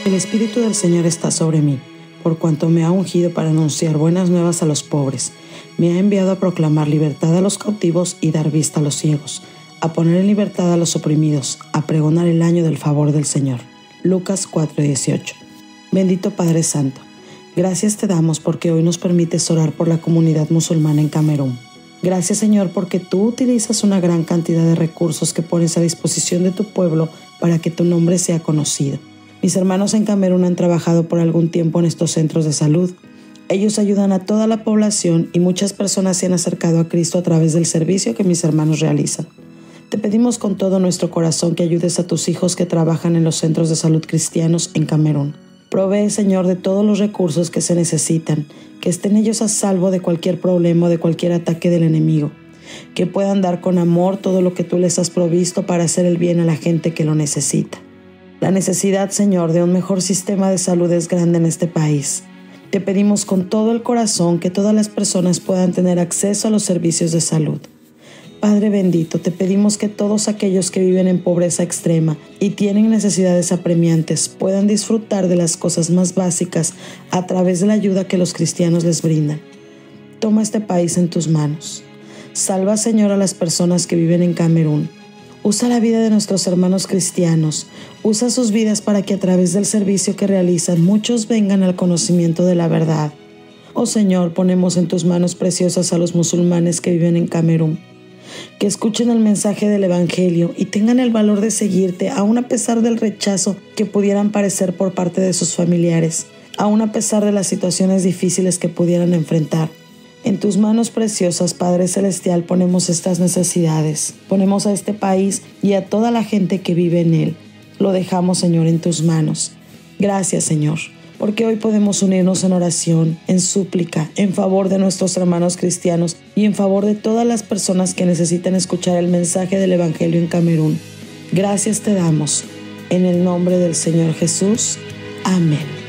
El Espíritu del Señor está sobre mí, por cuanto me ha ungido para anunciar buenas nuevas a los pobres. Me ha enviado a proclamar libertad a los cautivos y dar vista a los ciegos, a poner en libertad a los oprimidos, a pregonar el año del favor del Señor. Lucas 4:18. Bendito Padre Santo, gracias te damos porque hoy nos permites orar por la comunidad musulmana en Camerún. Gracias, Señor, porque tú utilizas una gran cantidad de recursos que pones a disposición de tu pueblo para que tu nombre sea conocido. Mis hermanos en Camerún han trabajado por algún tiempo en estos centros de salud. Ellos ayudan a toda la población y muchas personas se han acercado a Cristo a través del servicio que mis hermanos realizan. Te pedimos con todo nuestro corazón que ayudes a tus hijos que trabajan en los centros de salud cristianos en Camerún. Provee, Señor, de todos los recursos que se necesitan, que estén ellos a salvo de cualquier problema o de cualquier ataque del enemigo, que puedan dar con amor todo lo que tú les has provisto para hacer el bien a la gente que lo necesita. La necesidad, Señor, de un mejor sistema de salud es grande en este país. Te pedimos con todo el corazón que todas las personas puedan tener acceso a los servicios de salud. Padre bendito, te pedimos que todos aquellos que viven en pobreza extrema y tienen necesidades apremiantes puedan disfrutar de las cosas más básicas a través de la ayuda que los cristianos les brindan. Toma este país en tus manos. Salva, Señor, a las personas que viven en Camerún. Usa la vida de nuestros hermanos cristianos. Usa sus vidas para que a través del servicio que realizan muchos vengan al conocimiento de la verdad. Oh Señor, ponemos en tus manos preciosas a los musulmanes que viven en Camerún. Que escuchen el mensaje del Evangelio y tengan el valor de seguirte, aun a pesar del rechazo que pudieran padecer por parte de sus familiares, aun a pesar de las situaciones difíciles que pudieran enfrentar. En tus manos preciosas, Padre Celestial, ponemos estas necesidades. Ponemos a este país y a toda la gente que vive en él. Lo dejamos, Señor, en tus manos. Gracias, Señor, porque hoy podemos unirnos en oración, en súplica, en favor de nuestros hermanos cristianos y en favor de todas las personas que necesitan escuchar el mensaje del Evangelio en Camerún. Gracias te damos. En el nombre del Señor Jesús. Amén.